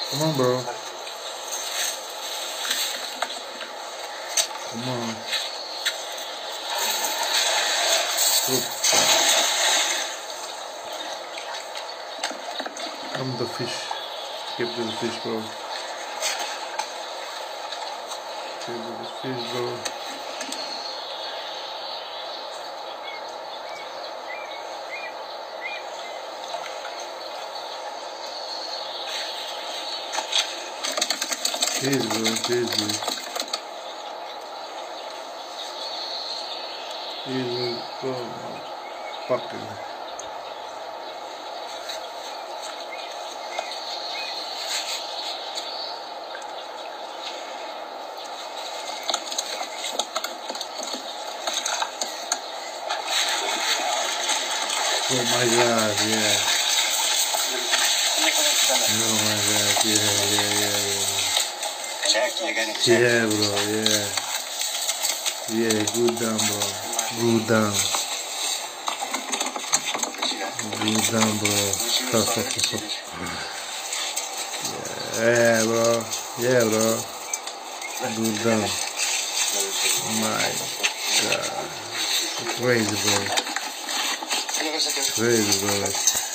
Come on, bro. Come on. Come the fish. Get to the fish, bro. Get to the fish, bro. Cheers, bro. Cheers, bro. Cheers, bro. Fucking. Oh my god, yeah. Oh my god, yeah. Yeah, bro, yeah. Yeah, good down, bro. Good down. Good down, bro. Yeah, bro. Yeah, bro. Good down. My god. Crazy, bro. Crazy, bro.